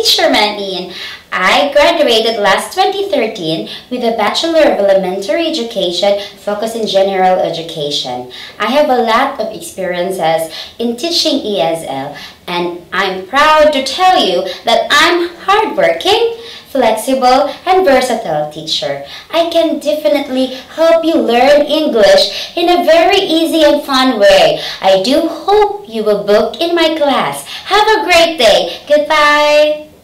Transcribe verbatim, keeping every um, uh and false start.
teacher, Manine. I graduated last twenty thirteen with a Bachelor of Elementary Education focused in General Education. I have a lot of experiences in teaching E S L, and I'm proud to tell you that I'm hardworking, flexible, and versatile teacher. I can definitely help you learn English in a very easy and fun way. I do hope you will book in my class. Have a great day. Goodbye.